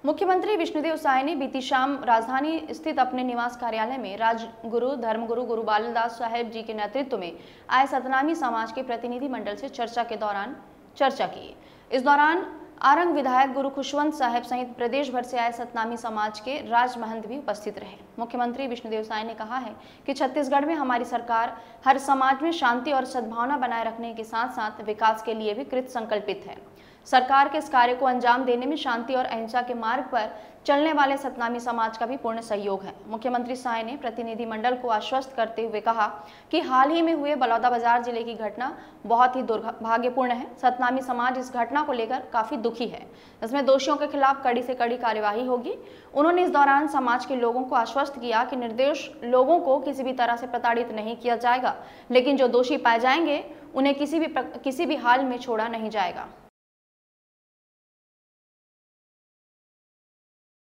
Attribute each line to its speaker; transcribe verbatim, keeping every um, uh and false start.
Speaker 1: मुख्यमंत्री विष्णुदेव साय ने बीती शाम राजधानी स्थित अपने निवास कार्यालय में राजगुरु धर्मगुरु गुरु बालदास साहेब जी के नेतृत्व में आए सतनामी समाज के प्रतिनिधि मंडल से चर्चा के दौरान चर्चा की। इस दौरान आरंग विधायक गुरु खुशवंत साहेब सहित प्रदेश भर से आए सतनामी समाज के राज महंत भी उपस्थित रहे। मुख्यमंत्री विष्णुदेव साय ने कहा है कि छत्तीसगढ़ में हमारी सरकार हर समाज में शांति और सद्भावना बनाए रखने के साथ साथ विकास के लिए भी कृत संकल्पित है। सरकार के इस कार्य को अंजाम देने में शांति और अहिंसा के मार्ग पर चलने वाले सतनामी समाज का भी पूर्ण सहयोग है। मुख्यमंत्री साय ने प्रतिनिधि मंडल को आश्वस्त करते हुए कहा कि हाल ही में हुए बलौदाबाजार जिले की घटना बहुत ही दुर्भाग्यपूर्ण है। सतनामी समाज इस घटना को लेकर काफी दुखी है। इसमें दोषियों के खिलाफ कड़ी से कड़ी कार्यवाही होगी। उन्होंने इस दौरान समाज के लोगों को आश्वस्त किया कि निर्दोष लोगों को किसी भी तरह से प्रताड़ित नहीं किया जाएगा, लेकिन जो दोषी पाए जाएंगे उन्हें किसी भी किसी भी हाल में छोड़ा नहीं जाएगा।